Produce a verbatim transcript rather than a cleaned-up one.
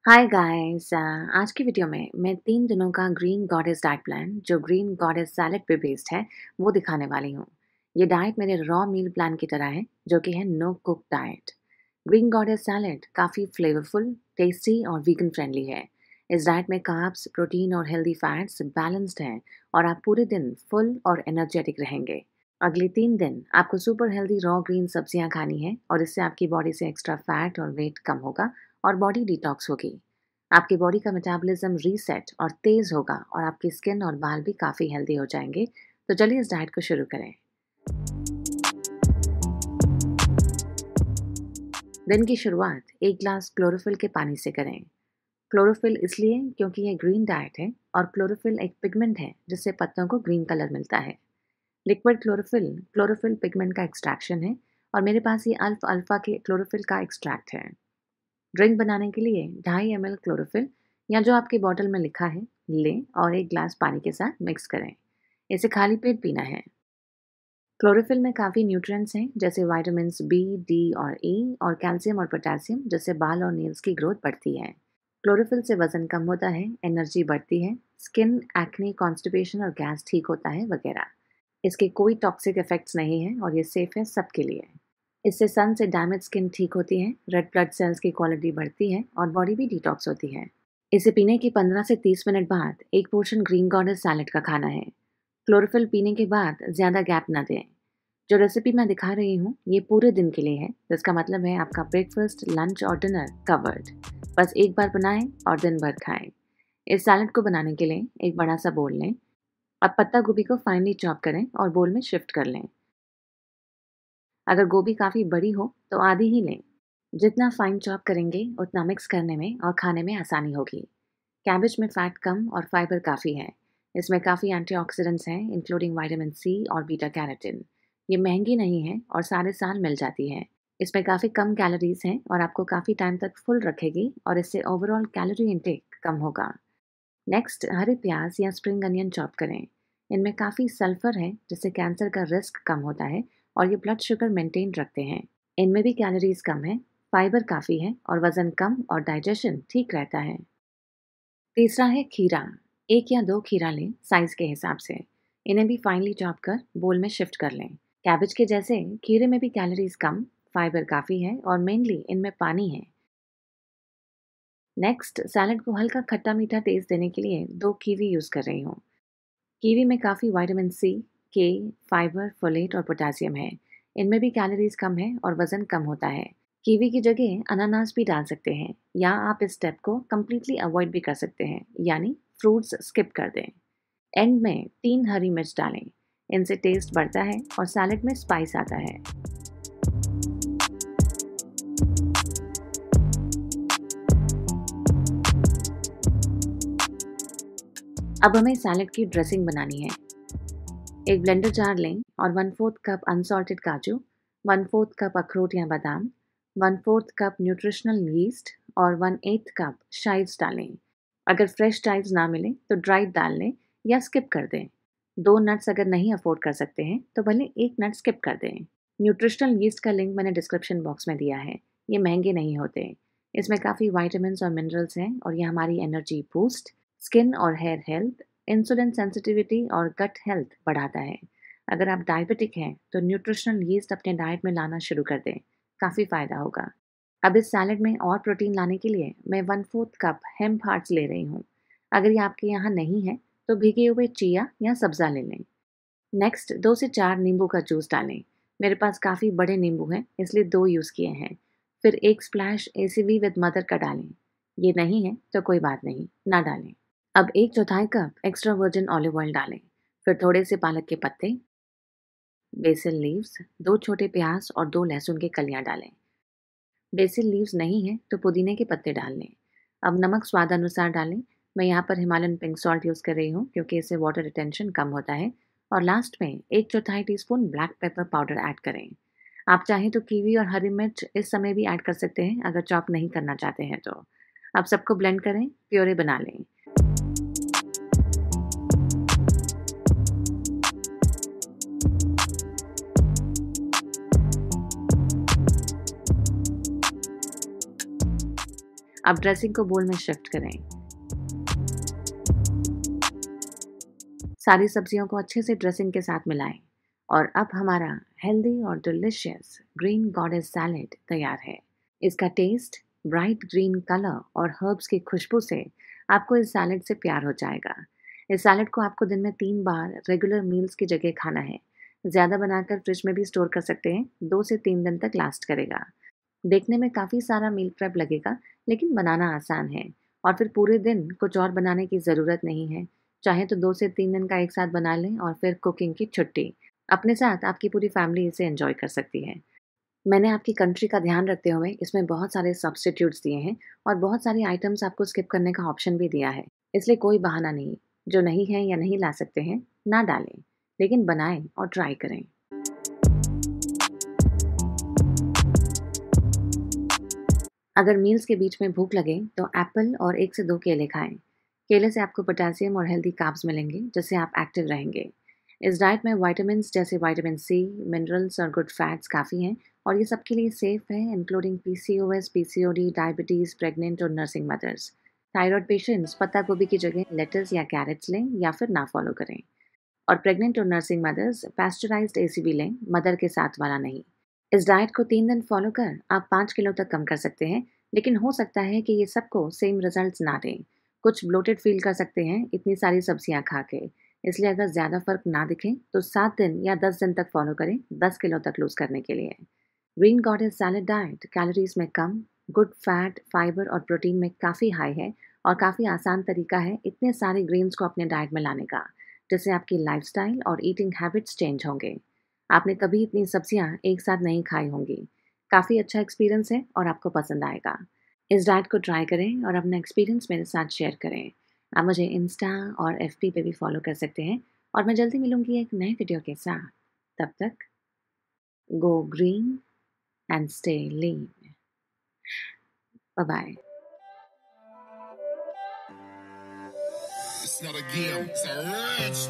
Hi guys आज की video में मैं तीन दिनों का ग्रीन गॉडेस डाइट प्लान जो ग्रीन गॉडेस सैलेड पे बेस्ड है वो दिखाने वाली हूँ। ये डाइट मेरे रॉ मील प्लान की तरह है जो कि है no cook diet. Green goddess salad काफ़ी फ्लेवरफुल, टेस्टी और वीगन फ्रेंडली है। इस डाइट में कार्ब्स, प्रोटीन और हेल्दी फैट्स बैलेंस्ड हैं और आप पूरे दिन फुल और एनर्जेटिक रहेंगे। अगले तीन दिन आपको सुपर हेल्दी रॉ ग्रीन सब्जियां खानी है और इससे आपकी बॉडी से एक्स्ट्रा फैट और वेट कम होगा और बॉडी डिटॉक्स होगी। आपकी बॉडी का मेटाबॉलिज्म रीसेट और तेज होगा और आपकी स्किन और बाल भी काफ़ी हेल्दी हो जाएंगे। तो चलिए इस डाइट को शुरू करें। दिन की शुरुआत एक ग्लास क्लोरोफिल के पानी से करें। क्लोरोफिल इसलिए क्योंकि ये ग्रीन डाइट है और क्लोरोफिल एक पिगमेंट है जिससे पत्तों को ग्रीन कलर मिलता है। लिक्विड क्लोरोफिल क्लोरोफिल पिगमेंट का एक्सट्रैक्शन है और मेरे पास ये अल्फ अल्फा के क्लोरोफिल का एक्सट्रैक्ट है। ड्रिंक बनाने के लिए ढाई एम एल क्लोरोफिल या जो आपकी बॉटल में लिखा है लें और एक ग्लास पानी के साथ मिक्स करें। इसे खाली पेट पीना है। क्लोरोफिल में काफ़ी न्यूट्रिएंट्स हैं जैसे विटामिन बी, डी और ई और कैल्शियम और पोटेशियम जिससे बाल और नेल्स की ग्रोथ बढ़ती है। क्लोरोफिल से वजन कम होता है, एनर्जी बढ़ती है, स्किन एक्ने, कॉन्स्टिपेशन और गैस ठीक होता है वगैरह। इसके कोई टॉक्सिक इफेक्ट्स नहीं है और ये सेफ है सबके लिए। इससे सन से डैमेज स्किन ठीक होती है, रेड ब्लड सेल्स की क्वालिटी बढ़ती है और बॉडी भी डिटॉक्स होती है। इसे पीने के पंद्रह से तीस मिनट बाद एक पोर्शन ग्रीन गॉडेस सैलेड का खाना है। क्लोरोफिल पीने के बाद ज़्यादा गैप ना दें। जो रेसिपी मैं दिखा रही हूँ ये पूरे दिन के लिए है, जिसका मतलब है आपका ब्रेकफास्ट, लंच और डिनर कवर्ड। बस एक बार बनाएं और दिन भर खाएं। इस सैलेड को बनाने के लिए एक बड़ा सा बोल लें। अब पत्ता गोभी को फाइनली चॉप करें और बोल में शिफ्ट कर लें। अगर गोभी काफ़ी बड़ी हो तो आधी ही लें। जितना फाइन चॉप करेंगे उतना मिक्स करने में और खाने में आसानी होगी। कैबेज में फैट कम और फाइबर काफ़ी है। इसमें काफ़ी एंटीऑक्सीडेंट्स हैं इंक्लूडिंग विटामिन सी और बीटा कैरोटीन। ये महंगी नहीं है और सारे साल मिल जाती है। इसमें काफ़ी कम कैलोरीज हैं और आपको काफ़ी टाइम तक फुल रखेगी और इससे ओवरऑल कैलोरी इंटेक कम होगा। नेक्स्ट, हरे प्याज या स्प्रिंग अनियन चॉप करें। इनमें काफ़ी सल्फर है जिससे कैंसर का रिस्क कम होता है और ये ब्लड शुगर मेंटेन रखते हैं। इनमें भी कैलोरीज कम है, फाइबर काफ़ी है और वज़न कम और डाइजेशन ठीक रहता है। तीसरा है खीरा। एक या दो खीरा लें साइज़ के हिसाब से। इन्हें भी फाइनली चॉप कर बोल में शिफ्ट कर लें। कैबेज के जैसे खीरे में भी कैलोरीज कम, फाइबर काफ़ी है और मेनली इनमें पानी है। नेक्स्ट, सैलड को हल्का खट्टा मीठा टेस्ट देने के लिए दो कीवी यूज़ कर रही हूँ। कीवी में काफ़ी विटामिन सी, के, फाइबर, फोलेट और पोटेशियम है। इनमें भी कैलोरीज कम है और वज़न कम होता है। कीवी की जगह अनानास भी डाल सकते हैं या आप इस स्टेप को कम्प्लीटली अवॉइड भी कर सकते हैं, यानी फ्रूट्स स्किप कर दें। एंड में तीन हरी मिर्च डालें। इनसे टेस्ट बढ़ता है और सैलड में स्पाइस आता है। अब हमें सैलड की ड्रेसिंग बनानी है। एक ब्लेंडर जार लें और वन फोर्थ कप अनसॉल्टेड काजू, वन फोर्थ कप अखरोट या बादाम, one fourth cup nutritional yeast और वन एट्थ कप शाइव्स डालें। अगर फ्रेश शाइव्स ना मिले तो ड्राइड डाल लें या स्किप कर दें। दो नट्स अगर नहीं अफोर्ड कर सकते हैं तो भले एक नट स्किप कर दें। न्यूट्रिशनल यीस्ट का लिंक मैंने डिस्क्रिप्शन बॉक्स में दिया है। ये महंगे नहीं होते। इसमें काफ़ी वाइटामिन और मिनरल्स हैं और ये हमारी एनर्जी बूस्ट, स्किन और हेयर हेल्थ, इंसुलिन सेंसिटिविटी और गट हेल्थ बढ़ाता है। अगर आप डायबिटिक हैं तो न्यूट्रिशनल यीस्ट अपने डाइट में लाना शुरू कर दें, काफ़ी फ़ायदा होगा। अब इस सैलड में और प्रोटीन लाने के लिए मैं one fourth cup hemp hearts ले रही हूँ। अगर ये आपके यहाँ नहीं है तो भीगे हुए चिया या सब्ज़ा ले लें। नेक्स्ट, दो से चार नींबू का जूस डालें। मेरे पास काफ़ी बड़े नींबू हैं इसलिए दो यूज़ किए हैं। फिर एक स्प्लैश एसीवी विद मदर का डालें। ये नहीं है तो कोई बात नहीं, ना डालें। अब एक चौथाई cup extra virgin olive oil डालें। फिर थोड़े से पालक के पत्ते, बेसिल लीव्स, दो छोटे प्याज और दो लहसुन की कलियां डालें। बेसिल लीव्स नहीं है तो पुदीने के पत्ते डाल लें। अब नमक स्वाद अनुसार डालें। मैं यहाँ पर हिमालयन पिंक सॉल्ट यूज़ कर रही हूँ क्योंकि इससे वाटर रिटेंशन कम होता है। और लास्ट में एक चौथाई teaspoon black pepper powder add करें। आप चाहें तो कीवी और हरी मिर्च इस समय भी ऐड कर सकते हैं अगर चॉप नहीं करना चाहते हैं तो। अब सबको ब्लेंड करें, प्योरे बना लें। अब ड्रेसिंग को बोल में शिफ्ट करें। सारी सब्जियों को अच्छे से ड्रेसिंग के साथ मिलाएं और अब हमारा हेल्दी और डिलिशियस ग्रीन गॉडेस सैलेड तैयार है। इसका टेस्ट, ब्राइट ग्रीन कलर और हर्ब्स की खुशबू से आपको इस सैलेड से प्यार हो जाएगा। इस सैलेड को आपको दिन में तीन बार रेगुलर मील्स की जगह खाना है। ज़्यादा बनाकर फ्रिज में भी स्टोर कर सकते हैं, दो से तीन दिन तक लास्ट करेगा। देखने में काफ़ी सारा मील प्रेप लगेगा, लेकिन बनाना आसान है और फिर पूरे दिन कुछ और बनाने की ज़रूरत नहीं है। चाहे तो दो से तीन दिन का एक साथ बना लें और फिर कुकिंग की छुट्टी। अपने साथ आपकी पूरी फैमिली इसे एंजॉय कर सकती है। मैंने आपकी कंट्री का ध्यान रखते हुए इसमें बहुत सारे सब्स्टिट्यूट्स दिए हैं और बहुत सारी आइटम्स आपको स्किप करने का ऑप्शन भी दिया है। इसलिए कोई बहाना नहीं, जो नहीं है या नहीं ला सकते हैं, ना डालें, लेकिन बनाएं और ट्राई करें। अगर मील्स के बीच में भूख लगे तो एप्पल और एक से दो केले खाएं। केले से आपको पोटेशियम और हेल्दी कार्ब्स मिलेंगे, जिससे आप एक्टिव रहेंगे। इस डाइट में विटामिन्स जैसे विटामिन सी, मिनरल्स और गुड फैट्स काफ़ी हैं और ये सबके लिए सेफ है, including PCOS, PCOD, diabetes, pregnant और नर्सिंग मदर्स। थायराइड पेशेंट्स पत्ता गोभी की जगह लेटस या कैरेट्स लें या फिर ना फॉलो करें। और प्रेग्नेंट और नर्सिंग मदर्स पास्चराइज्ड एसीवी लें, मदर के साथ वाला नहीं। इस डाइट को तीन दिन फॉलो कर आप पाँच किलो तक कम कर सकते हैं, लेकिन हो सकता है कि ये सबको सेम रिजल्ट्स ना दें। कुछ ब्लोटेड फील कर सकते हैं इतनी सारी सब्जियां खा के। इसलिए अगर ज़्यादा फर्क ना दिखे तो सात दिन या दस दिन तक फॉलो करें दस किलो तक लूज करने के लिए। Green goddess salad diet calories में कम, गुड फैट, फाइबर और प्रोटीन में काफ़ी हाई है और काफ़ी आसान तरीका है इतने सारे ग्रेन्स को अपने डाइट में लाने का, जिससे आपकी लाइफस्टाइल और ईटिंग हैबिट्स चेंज होंगे। आपने कभी इतनी सब्जियां एक साथ नहीं खाई होंगी। काफ़ी अच्छा एक्सपीरियंस है और आपको पसंद आएगा। इस डाइट को ट्राई करें और अपना एक्सपीरियंस मेरे साथ शेयर करें। आप मुझे इंस्टा और एफबी पे भी फॉलो कर सकते हैं और मैं जल्दी मिलूंगी एक नए वीडियो के साथ। तब तक go green and stay lean. Bye bye. It's not a game, it's a rich